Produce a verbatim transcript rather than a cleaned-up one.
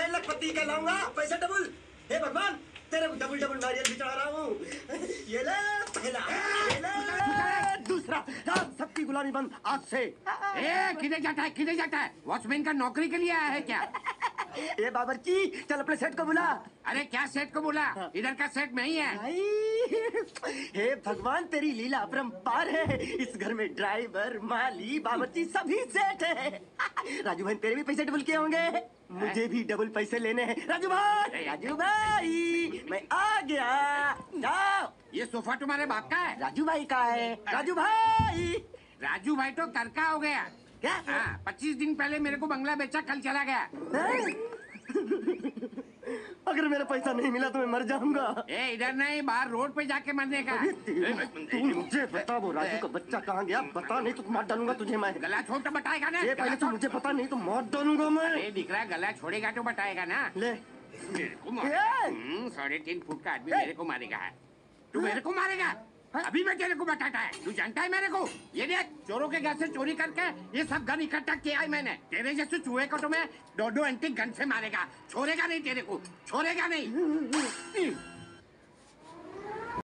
मैं लखपति कहलाऊंगा। पैसा डबल। हे भगवान, तेरे को डबल डबल नारियल भी चढ़ा रहा हूँ। ये ले पहला, ये ले दूसरा। सबकी गुलामी बंद आज से। ए, किधर जाता है, किधर जाता है? वॉचमैन का नौकरी के लिए आया है क्या? ए बावर्ची, चल अपने सेठ को बुला। अरे क्या सेठ को बुला? इधर का सेठ नहीं है। हे भगवान, तेरी लीला अपरंपार है। इस घर में ड्राइवर, माली, बावर्ची सभी सेठ है। राजू भाई, तेरे भी पैसे डबल किए होंगे। मुझे भी डबल पैसे लेने हैं। राजू भाई, राजू भाई, मैं आ गया। जाओ। ये सोफा तुम्हारे बाप का है? राजू भाई का है। राजू भाई, राजू भाई तो करका हो गया। क्या? हाँ, पच्चीस दिन पहले मेरे को बंगला बेचा, कल चला गया। अगर मेरा पैसा नहीं मिला तो मैं मर जाऊंगा। ए, इधर नहीं, बाहर रोड पे जाके मरने का। तू मुझे बता, वो राजू का बच्चा कहाँ गया? बता, नहीं तो मार डालूंगा तुझे मैं। गला छोड़ तो बताएगा ना? ये पहले तो मुझे पता, नहीं तो मार डालूंगा मैं। ए, दिख रहा है, गला छोड़ेगा तो बताएगा ना। ले, मेरे को मार। साढ़े तीन फुट का आदमी मेरे को मारेगा है। तू मेरे को मारेगा? अभी मैं तेरे को बताता है। तू जानता है मेरे को? ये देख, चोरों के घर से चोरी करके ये सब गन इकट्ठा किया है मैंने। तेरे जैसे चूहे को तो मैं दो दो एंटी गन से मारेगा। छोड़ेगा नहीं तेरे को, छोड़ेगा नहीं।